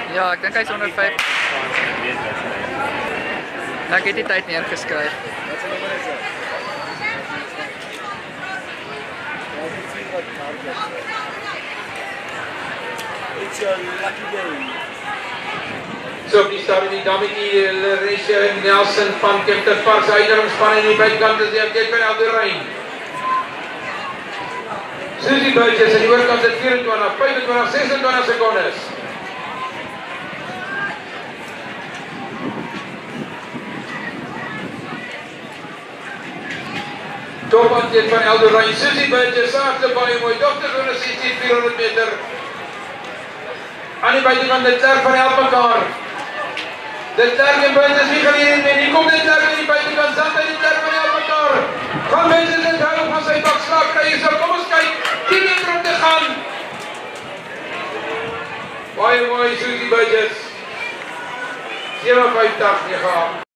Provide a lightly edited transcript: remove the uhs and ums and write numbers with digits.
Ja, ek dink hy's onder 5. Ek het die tyd neergeskryf. Wat se nommer is dit? It's your lucky day. So op die stadium die dammetjie Larisha Nelson van Kempton Park se uitdagingsspan in die buitekant is die atleet van Eldorrein. Susie Burgess in die oorkant het 24, 25, 26 sekondes. Top atleet van Eldorrein, Susie Burgess, saakte baie mooi, Dr. Rona 16-400 meter. Aan die buitekant de Klerk van help mekaar. De Klerk en Burgess, wie gaan hierin mee? Hier kom de Klerk aan die buitekant, zand aan die Klerk van help mekaar. Gaan mensen dit hou van sy bakslaap kry hier so, kom ons kyk, 10 meter om te gaan. Baie mooi, Susie Burgess. 57, 9.